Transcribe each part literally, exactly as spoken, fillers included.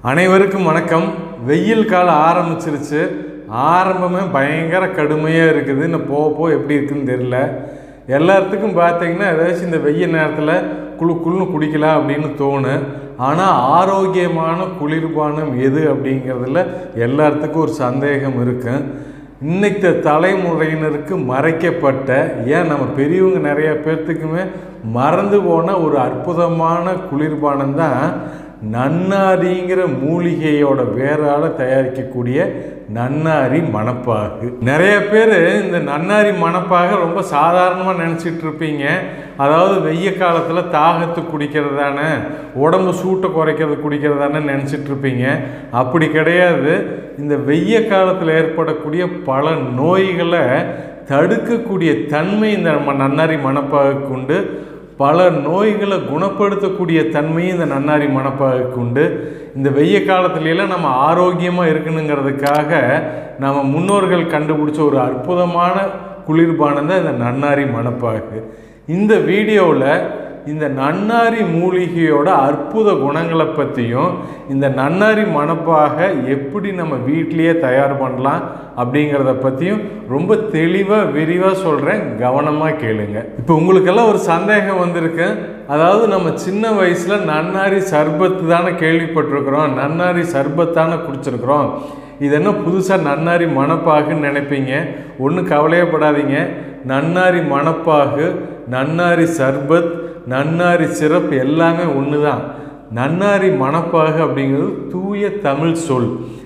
அனைவருக்கும் வணக்கம். வெயில் காலம் ஆரம்பிச்சிருச்சு. ஆரம்பமே பயங்கர கடுமையாக இருக்குது. இன்னும் போக போக எப்படி இருக்குன்னு தெரியல. எல்லாத்துக்கும் பார்த்தீங்கன்னா ஏதாச்சும் இந்த வெயில் நேரத்தில் குழு குழுன்னு குடிக்கலாம் அப்படின்னு தோணும். ஆனால் ஆரோக்கியமான குளிர்பானம் எது அப்படிங்கிறதுல எல்லாத்துக்கும் ஒரு சந்தேகம் இருக்கு. இன்னைக்கு தலைமுறையினருக்கு மறைக்கப்பட்ட, ஏன் நம்ம பெரியவங்க நிறைய பேர்த்துக்குமே மறந்து போன ஒரு அற்புதமான குளிர்பானம் தான் நன்னாரிங்கிற மூலிகையோட வேறால தயாரிக்கக்கூடிய நன்னாரி மணப்பாகு. நிறைய பேர் இந்த நன்னாரி மணப்பாக ரொம்ப சாதாரணமாக நினச்சிட்டு இருப்பீங்க. அதாவது வெய்ய காலத்தில் தாகத்து குடிக்கிறதானே, உடம்பு சூட்டை குறைக்கிறது குடிக்கிறதானே நினச்சிட்டு இருப்பீங்க. அப்படி கிடையாது. இந்த வெய்ய காலத்தில் ஏற்படக்கூடிய பல நோய்களை தடுக்கக்கூடிய தன்மை இந்த நம்ம நன்னாரி மணப்பாகுக்கு உண்டு. பல நோய்களை குணப்படுத்தக்கூடிய தன்மையும் இந்த நன்னாரி மணப்பாகுக்கு உண்டு. இந்த வெய்ய காலத்துலலாம் நம்ம ஆரோக்கியமாக இருக்கணுங்கிறதுக்காக நம்ம முன்னோர்கள் கண்டுபிடிச்ச ஒரு அற்புதமான குளிர்பானம் தான் இந்த நன்னாரி மணப்பாகு. இந்த வீடியோவில் இந்த நன்னாரி மூலிகையோட அற்புத குணங்களை பற்றியும் இந்த நன்னாரி மணப்பாக எப்படி நம்ம வீட்டிலையே தயார் பண்ணலாம் அப்படிங்கிறத பற்றியும் ரொம்ப தெளிவாக விரிவாக சொல்கிறேன். கவனமாக கேளுங்க. இப்போ உங்களுக்கெல்லாம் ஒரு சந்தேகம் வந்திருக்கு. அதாவது நம்ம சின்ன வயசில் நன்னாரி சர்பத்து தானே கேள்விப்பட்டிருக்கிறோம், நன்னாரி சர்பத்தானே குடிச்சிருக்கிறோம். இது என்ன புதுசாக நன்னாரி மணப்பாகுன்னு நினைப்பீங்க. ஒன்றும் கவலையப்படாதீங்க. நன்னாரி மணப்பாகு, நன்னாரி சர்பத், நன்னாரி சிரப் எல்லாமே ஒன்று தான். நன்னாரி மணப்பாகு அப்படிங்கிறது தூய தமிழ் சொல்.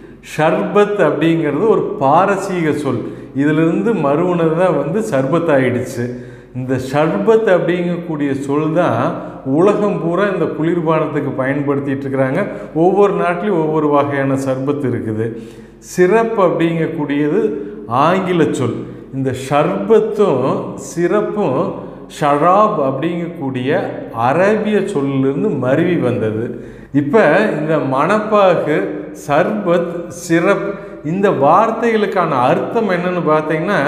ஷர்பத் அப்படிங்கிறது ஒரு பாரசீக சொல். இதிலிருந்து மறுவுனது தான் வந்து சர்பத் ஆகிடுச்சு. இந்த ஷர்பத் அப்படிங்கக்கூடிய சொல் தான் உலகம் பூரா இந்த குளிர்பானத்துக்கு பயன்படுத்திகிட்டு இருக்கிறாங்க. ஒவ்வொரு நாட்டிலையும் ஒவ்வொரு வகையான சர்பத் இருக்குது. சிரப் அப்படிங்கக்கூடியது ஆங்கில சொல். இந்த ஷர்பத்தும் சிரப்பும் ஷராப் அப்படிங்கக்கூடிய அரேபிய சொல்லிலிருந்து மருவி வந்தது. இப்போ இந்த மணப்பாகு, சர்பத், சிரப் இந்த வார்த்தைகளுக்கான அர்த்தம் என்னன்னு பார்த்தீங்கன்னா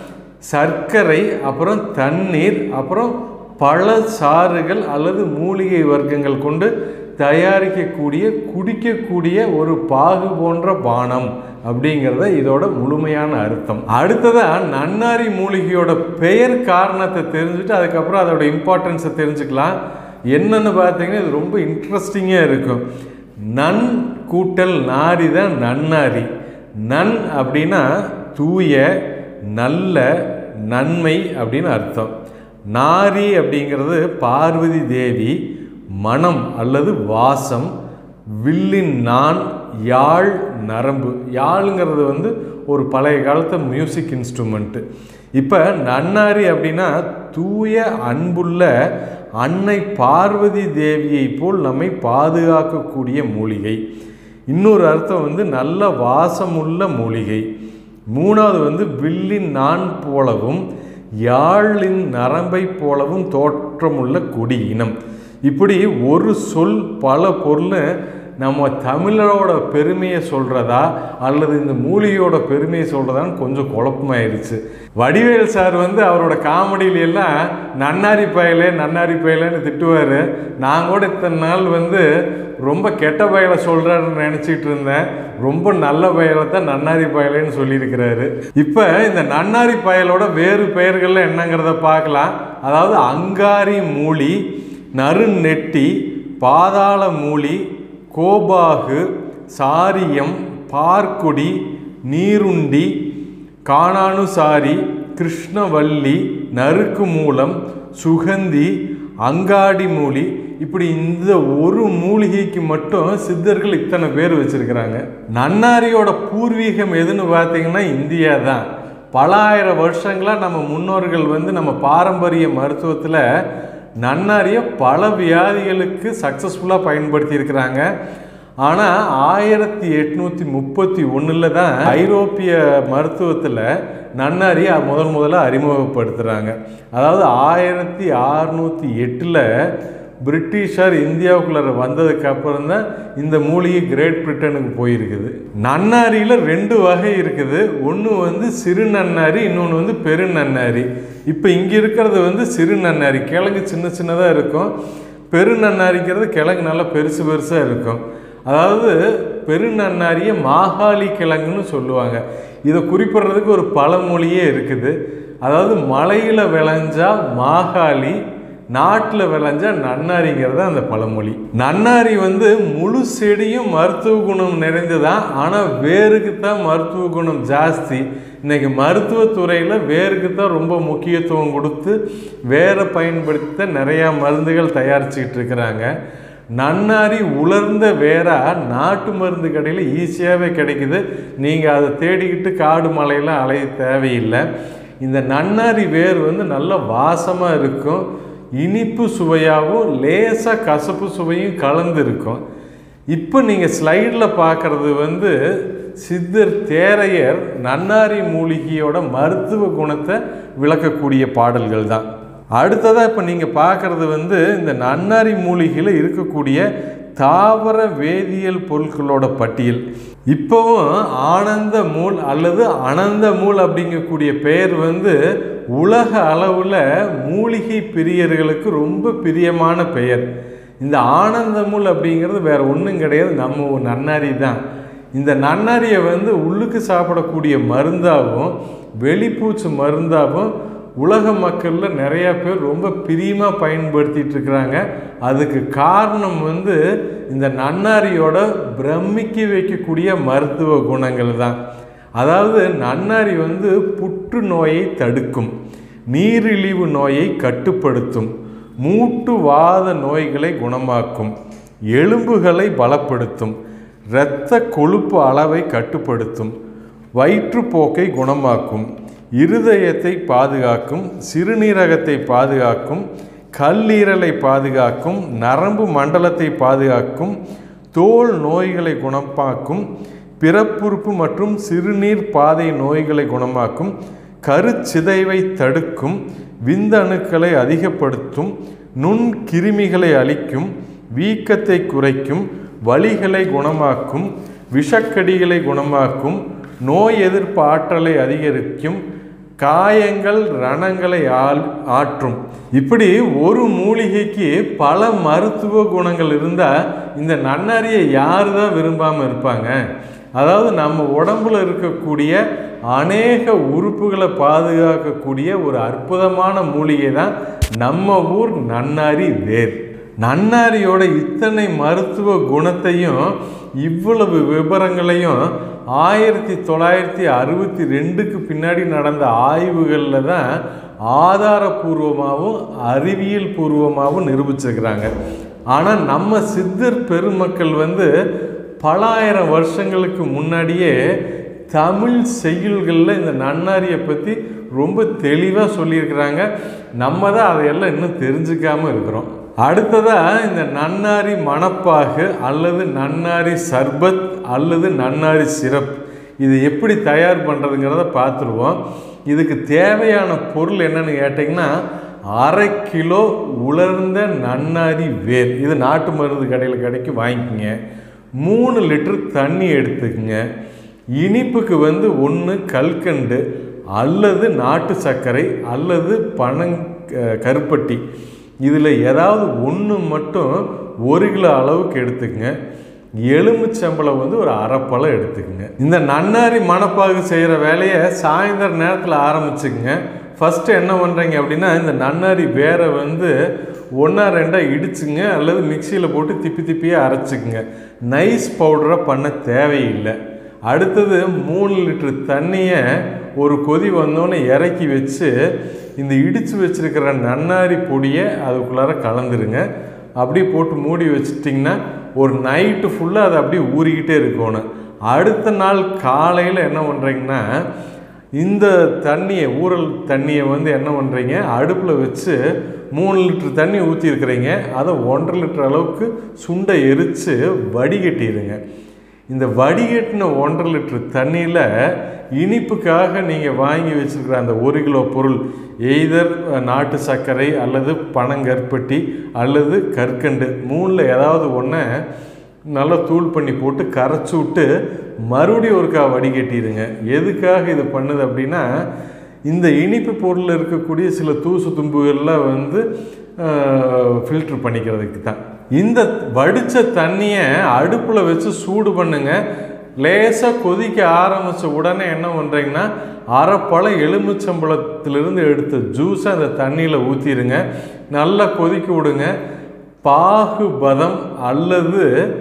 சர்க்கரை, அப்புறம் தண்ணீர், அப்புறம் பழ சாறுகள் அல்லது மூலிகை வர்க்கங்கள் கொண்டு தயாரிக்கக்கூடிய குடிக்கக்கூடிய ஒரு பாகு போன்ற பானம் அப்படிங்கிறத இதோட முழுமையான அர்த்தம். அடுத்ததாக நன்னாரி மூலிகையோட பெயர் காரணத்தை தெரிஞ்சுட்டு அதுக்கப்புறம் அதோட இம்பார்ட்டன்ஸை தெரிஞ்சுக்கலாம். என்னன்னு பார்த்தீங்கன்னா இது ரொம்ப இன்ட்ரெஸ்டிங்காக இருக்கும். நன் கூட்டல் நாரி தான் நன்னாரி. நன் அப்படின்னா தூய, நல்ல, நன்மை அப்படின்னு அர்த்தம். நாரி அப்படிங்கிறது பார்வதி தேவி, மனம் அல்லது வாசம், வில்லின் நான், யாழ், நரம்பு. யாழுங்கிறது வந்து ஒரு பழைய காலத்து மியூசிக் இன்ஸ்ட்ருமெண்ட்டு. இப்போ நன்னாரி அப்படின்னா தூய அன்புள்ள அன்னை பார்வதி தேவியை போல் நம்மை பாதுகாக்கக்கூடிய மூலிகை. இன்னொரு அர்த்தம் வந்து நல்ல வாசமுள்ள மூலிகை. மூணாவது வந்து வில்லின் நான் போலவும் யாழின் நரம்பை போலவும் தோற்றமுள்ள கொடி இனம். இப்படி ஒரு சொல் பல பொருள் நம்ம தமிழரோட பெருமையை சொல்கிறதா அல்லது இந்த மூலிகையோட பெருமையை சொல்கிறதான்னு கொஞ்சம் குழப்பமாயிருச்சு. வடிவேல் சார் வந்து அவரோட காமெடியில எல்லாம் நன்னாரி பயலே நன்னாரி பயலேன்னு திட்டுவார். நான் கூட இத்தனை நாள் வந்து ரொம்ப கெட்ட பயலை சொல்கிறாருன்னு நினச்சிட்டு இருந்தேன். ரொம்ப நல்ல பயலை தான் நன்னாரி பயலேன்னு சொல்லியிருக்கிறாரு. இப்போ இந்த நன்னாரி பயலோட வேறு பெயர்கள்லாம் என்னங்கிறத பார்க்கலாம். அதாவது அங்காரி மூலி, நறுநெட்டி, பாதாள மூலி, கோபாகு, சாரியம், பார்க்குடி, நீருண்டி, காணானுசாரி, கிருஷ்ணவல்லி, நறுக்கு மூலம், சுகந்தி, அங்காடி மூலி. இப்படி இந்த ஒரு மூலிகைக்கு மட்டும் சித்தர்கள் இத்தனை பேர் வச்சிருக்கிறாங்க. நன்னாரியோட பூர்வீகம் எதுன்னு பார்த்தீங்கன்னா இந்தியா தான். பல ஆயிரம் வருஷங்களாக நம்ம முன்னோர்கள் வந்து நம்ம பாரம்பரிய மருத்துவத்தில் நன்னாரியை பல வியாதிகளுக்கு சக்ஸஸ்ஃபுல்லாக பயன்படுத்தி இருக்கிறாங்க. ஆனால் ஆயிரத்தி எட்நூற்றி முப்பத்தி ஒன்றில் தான் ஐரோப்பிய மருத்துவத்தில் நன்னாரியை முதல் முதல்ல அறிமுகப்படுத்துகிறாங்க. அதாவது ஆயிரத்தி அறுநூற்றி எட்டில் பிரிட்டிஷார் இந்தியாவுக்குள்ள வந்ததுக்கு அப்புறம் தான் இந்த மூலிகை கிரேட் பிரிட்டனுக்கு போயிருக்குது. நன்னாரியில் ரெண்டு வகை இருக்குது. ஒன்று வந்து சிறு நன்னாரி, இன்னொன்று வந்து பெரு நன்னாரி. இப்போ இங்கே இருக்கிறது வந்து சிறு நன்னாரி, கிழங்கு சின்ன சின்னதாக இருக்கும். பெரு நன்னாரிக்கிறது கிழங்கு நல்லா பெருசு பெருசாக இருக்கும். அதாவது பெருநன்னாரியை மாகாளி கிழங்குன்னு சொல்லுவாங்க. இதை குறிப்பிடுறதுக்கு ஒரு பழமொழியே இருக்குது. அதாவது மலையில் விளைஞ்சா மாகாளி, நாட்டில் விளைஞ்சா நன்னாரிங்கிறது அந்த பழமொழி. நன்னாரி வந்து முழு செடியும் மருத்துவ குணம் நிறைந்ததான், ஆனால் வேருக்கு தான் மருத்துவ குணம் ஜாஸ்தி. இன்றைக்கி மருத்துவத்துறையில் வேருக்கு தான் ரொம்ப முக்கியத்துவம் கொடுத்து வேரை பயன்படுத்த நிறையா மருந்துகள் தயாரிச்சுக்கிட்டு இருக்கிறாங்க. நன்னாரி உலர்ந்த வேரா நாட்டு மருந்து கடையில் ஈஸியாகவே கிடைக்குது. நீங்கள் அதை தேடிக்கிட்டு காடு மலையில் அலைய தேவையில்லை. இந்த நன்னாரி வேர் வந்து நல்ல வாசமாக இருக்கும், இனிப்பு சுவையாகவும் லேசாக கசப்பு சுவையும் கலந்து இருக்கும். இப்போ நீங்கள் ஸ்லைடில் பார்க்குறது வந்து சித்தர் தேரையர் நன்னாரி மூலிகையோட மருத்துவ குணத்தை விளக்கக்கூடிய பாடல்கள் தான். அடுத்ததாக இப்போ நீங்கள் பார்க்குறது வந்து இந்த நன்னாரி மூலிகையில் இருக்கக்கூடிய தாவர வேதியியல் பொருட்களோட பட்டியல். இப்போவும் ஆனந்த மூல் அல்லது அனந்த மூல் அப்படிங்கக்கூடிய பெயர் வந்து உலக அளவில் மூலிகை பிரியர்களுக்கு ரொம்ப பிரியமான பெயர். இந்த ஆனந்த மூல் அப்படிங்கிறது வேறு ஒன்றும் கிடையாது, நம்ம நன்னாரி தான். இந்த நன்னாரியை வந்து உள்ளுக்கு சாப்பிடக்கூடிய மருந்தாகவும் வெளிப்பூச்சு மருந்தாகவும் உலக மக்களில் நிறையா பேர் ரொம்ப பிரியமாக பயன்படுத்திகிட்டு இருக்கிறாங்க. அதுக்கு காரணம் வந்து இந்த நன்னாரியோட பிரமிக்க வைக்கக்கூடிய மருத்துவ குணங்கள் தான். அதாவது நன்னாரி வந்து புற்றுநோயை தடுக்கும், நீரிழிவு நோயை கட்டுப்படுத்தும், மூட்டு வாத நோய்களை குணமாக்கும், எலும்புகளை பலப்படுத்தும், இரத்த கொழுப்பு அளவை கட்டுப்படுத்தும், வயிற்றுப்போக்கை குணமாக்கும், இருதயத்தை பாதுகாக்கும், சிறுநீரகத்தை பாதுகாக்கும், கல்லீரலை பாதுகாக்கும், நரம்பு மண்டலத்தை பாதுகாக்கும், தோல் நோய்களை குணமாக்கும், பிறப்புறுப்பு மற்றும் சிறுநீர் பாதை நோய்களை குணமாக்கும், கருச்சிதைவை தடுக்கும், விந்தணுக்களை அதிகப்படுத்தும், நுண்கிருமிகளை அழிக்கும், வீக்கத்தை குறைக்கும், வலிகளை குணமாக்கும், விஷக்கடிகளை குணமாக்கும், நோய் எதிர்ப்பு ஆற்றலை அதிகரிக்கும், காயங்கள் ரணங்களை ஆள் ஆற்றும். இப்படி ஒரு மூலிகைக்கு பல மருத்துவ குணங்கள் இருந்தால் இந்த நன்னாரியை யார் தான் விரும்பாமல் இருப்பாங்க? அதாவது நம்ம உடம்புல இருக்கக்கூடிய அநேக உறுப்புகளை பாதுகாக்கக்கூடிய ஒரு அற்புதமான மூலிகை தான் நம்ம ஊர் நன்னாரி வேர். நன்னாரியோட இத்தனை மருத்துவ குணத்தையும் இவ்வளவு விவரங்களையும் ஆயிரத்தி தொள்ளாயிரத்தி அறுபத்தி ரெண்டுக்கு பின்னாடி நடந்த ஆய்வுகளில் தான் ஆதாரபூர்வமாகவும் அறிவியல் பூர்வமாகவும் நிரூபிச்சிருக்கிறாங்க. ஆனால் நம்ம சித்தர் பெருமக்கள் வந்து பல ஆயிரம் வருஷங்களுக்கு முன்னாடியே தமிழ் செய்யுள்களில் இந்த நன்னாரியை பற்றி ரொம்ப தெளிவாக சொல்லியிருக்கிறாங்க. நம்ம தான் அதையெல்லாம் இன்னும் தெரிஞ்சுக்காமல் இருக்கிறோம். அடுத்ததாக இந்த நன்னாரி மணப்பாகு அல்லது நன்னாரி சர்பத் அல்லது நன்னாரி சிரப் இது எப்படி தயார் பண்ணுறதுங்கிறத பார்த்துருவோம். இதுக்கு தேவையான பொருள் என்னென்னு கேட்டிங்கன்னா அரை கிலோ உலர்ந்த நன்னாரி வேர், இது நாட்டு மருந்து கடையில் கடைக்கு வாங்கிக்கோங்க. மூணு லிட்டர் தண்ணி எடுத்துக்கங்க. இனிப்புக்கு வந்து ஒன்று கல்கண்டு அல்லது நாட்டு சர்க்கரை அல்லது பனங் கருப்பட்டி, இதில் ஏதாவது ஒன்று மட்டும் ஒரு கிலோ அளவுக்கு எடுத்துக்கங்க. எலுமிச்சம்பழம் வந்து ஒரு அரைப்பழம் எடுத்துக்கங்க. இந்த நன்னாரி மணப்பாகு செய்கிற வேலையை சாயந்தர நேரத்தில் ஆரம்பிச்சுக்குங்க. ஃபஸ்ட்டு என்ன பண்ணுறீங்க அப்படின்னா இந்த நன்னாரி வேரை வந்து ஒன்றா ரெண்டாக இடிச்சுங்க அல்லது மிக்சியில் போட்டு திப்பி திப்பியாக அரைச்சிக்குங்க. நைஸ் பவுடரை பண்ண தேவையில்லை. அடுத்தது மூணு லிட்டர் தண்ணியை ஒரு கொதி வந்தோன்னே இறக்கி வச்சு இந்த இடித்து வச்சுருக்கிற நன்னாரி பொடியை அதுக்குள்ளார கலந்துருங்க. அப்படியே போட்டு மூடி வச்சிட்டிங்கன்னா ஒரு நைட்டு ஃபுல்லாக அதை அப்படியே ஊறிக்கிட்டே இருக்கணும். அடுத்த நாள் காலையில் என்ன பண்ணுறீங்கன்னா இந்த தண்ணியை ஊறல் தண்ணியை வந்து என்ன பண்ணுறீங்க அடுப்பில் வச்சு மூணு லிட்டர் தண்ணி ஊற்றிருக்கிறீங்க, அதை ஒன்றரை லிட்டர் அளவுக்கு சுண்டை எரித்து வடிகட்டிடுங்க. இந்த வடிகட்டின ஒன்றரை லிட்டர் தண்ணியில் இனிப்புக்காக நீங்கள் வாங்கி வச்சுருக்கிற அந்த ஒரு கிலோ பொருள் எய்தர் நாட்டு சர்க்கரை அல்லது பனங்கற்பட்டி அல்லது கற்கண்டு மூணில் ஏதாவது ஒன்றை நல்லா தூள் பண்ணி போட்டு கரைச்சி விட்டு மறுபடியும் ஒருக்கா வடிகட்டிடுங்க. எதுக்காக இது பண்ணுது அப்படின்னா இந்த இனிப்பு பொருளில் இருக்கக்கூடிய சில தூசு தும்புகள்லாம் வந்து ஃபில்ட்ரு பண்ணிக்கிறதுக்கு தான். இந்த வடித்த தண்ணியை அடுப்பில் வச்சு சூடு பண்ணுங்க. லேசாக கொதிக்க ஆரம்பித்த உடனே என்ன பண்ணுறீங்கன்னா அரைப்பழ எலுமிச்சம்பழத்திலிருந்து எடுத்த ஜூஸை அந்த தண்ணியில் ஊற்றிடுங்க. நல்லா கொதிக்க விடுங்க. பாகு பதம் அல்லது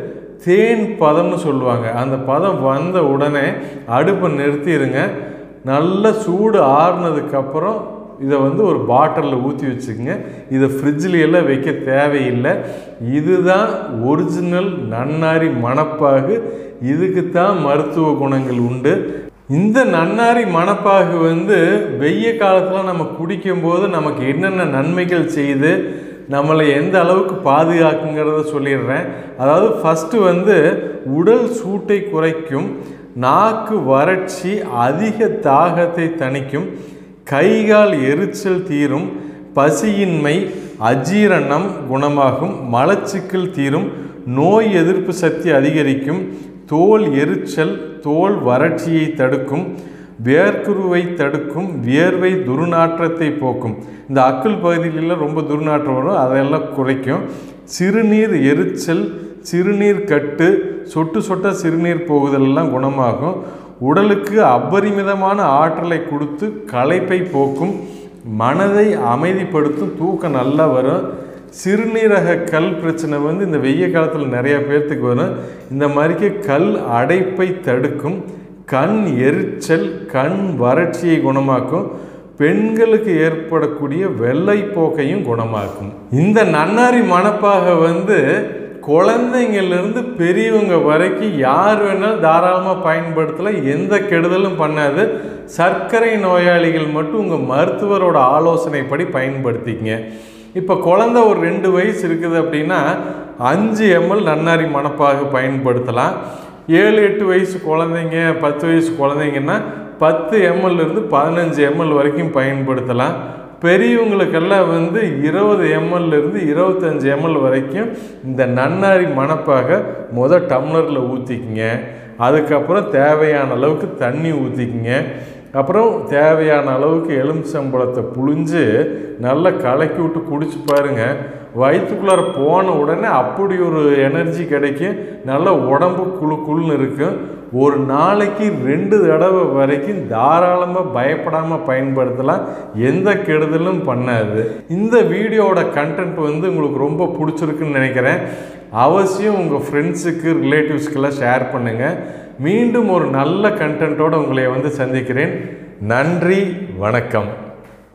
தேன் பதம்னு சொல்லுவாங்க. அந்த பதம் வந்த உடனே அடுப்பை நிறுத்திடுங்க. நல்ல சூடு ஆறுனதுக்கப்புறம் இதை வந்து ஒரு பாட்டிலில் ஊற்றி வச்சுக்கோங்க. இதை ஃப்ரிட்ஜிலெல்லாம் வைக்க தேவையில்லை. இதுதான் ஒரிஜினல் நன்னாரி மணப்பாகு. இதுக்கு தான் மருத்துவ குணங்கள் உண்டு. இந்த நன்னாரி மணப்பாகு வந்து வெய்ய காலத்தில் நம்ம குடிக்கும்போது நமக்கு என்னென்ன நன்மைகள் செய்து நம்மளை எந்த அளவுக்கு பாதுகாக்குங்கிறத சொல்லிடுறேன். அதாவது ஃபஸ்ட்டு வந்து உடல் சூட்டை குறைக்கும், நாக்கு வறட்சி அதிக தாகத்தை தணிக்கும், கைகால் எரிச்சல் தீரும், பசியின்மை அஜீரணம் குணமாகும், மலச்சிக்கல் தீரும், நோய் எதிர்ப்பு சக்தி அதிகரிக்கும், தோல் எரிச்சல் தோல் வறட்சியை தடுக்கும், வேர்க்குருவை தடுக்கும், வியர்வை துர்நாற்றத்தை போக்கும். இந்த அக்குள் பகுதிகளில் ரொம்ப துர்நாற்றம் வரும், அதெல்லாம் குறைக்கும். சிறுநீர் எரிச்சல், சிறுநீர் கட்டு, சொட்டு சொட்ட சிறுநீர் போகுதலெல்லாம் குணமாகும். உடலுக்கு அபரிமிதமான ஆற்றலை கொடுத்து களைப்பை போக்கும், மனதை அமைதிப்படுத்தும், தூக்கம் நல்லா வரும். சிறுநீரக கல் பிரச்சனை வந்து இந்த வெய்ய காலத்தில் நிறைய பேர்த்துக்கு வரும். இந்த மாதிரிக்கு கல் அடைப்பை தடுக்கும், கண் எரிச்சல் கண் வறட்சியை குணமாக்கும், பெண்களுக்கு ஏற்படக்கூடிய வெள்ளை போக்கையும் குணமாக்கும். இந்த நன்னாரி மணப்பாக வந்து குழந்தைங்கள்லேருந்து பெரியவங்க வரைக்கும் யார் வேணாலும் தாராளமாக பயன்படுத்தலாம். எந்த கெடுதலும் பண்ணாது. சர்க்கரை நோயாளிகள் மட்டும் உங்கள் மருத்துவரோட ஆலோசனைப்படி பயன்படுத்திக்கங்க. இப்போ குழந்தை ஒரு ரெண்டு வயசு இருக்குது அப்படின்னா அஞ்சு எம்எல் நன்னாரி மணப்பாக பயன்படுத்தலாம். ஏழு எட்டு வயசு குழந்தைங்க பத்து வயசு குழந்தைங்கன்னா பத்து எம்எல்லேருந்து பதினஞ்சு எம்எல் வரைக்கும் பயன்படுத்தலாம். பெரியவங்களுக்கெல்லாம் வந்து இருபது எம்எல்லேருந்து இருபத்தஞ்சி எம்எல் வரைக்கும் இந்த நன்னாரி மணப்பாக மொதல் டம்ளரில் ஊற்றிக்கிங்க. அதுக்கப்புறம் தேவையான அளவுக்கு தண்ணி ஊற்றிக்கிங்க. அப்புறம் தேவையான அளவுக்கு எலுமிச்சம்பழத்தை புழிஞ்சு நல்லா கலக்கி விட்டு குடிச்சு பாருங்கள். வயிற்றுக்குள்ளார போன உடனே அப்படி ஒரு எனர்ஜி கிடைக்கும். நல்ல உடம்பு குழு குழுன்னு இருக்கும். ஒரு நாளைக்கு ரெண்டு தடவை வரைக்கும் தாராளமாக பயப்படாமல் பயன்படுத்தலாம். எந்த கெடுதலும் பண்ணாது. இந்த வீடியோவோட கண்டென்ட் வந்து உங்களுக்கு ரொம்ப பிடிச்சிருக்குன்னு நினைக்கிறேன். அவசியம் உங்கள் ஃப்ரெண்ட்ஸுக்கு ரிலேட்டிவ்ஸ்க்கெல்லாம் ஷேர் பண்ணுங்கள். மீண்டும் ஒரு நல்ல கண்டென்ட்டோடு உங்களை வந்து சந்திக்கிறேன். நன்றி, வணக்கம்.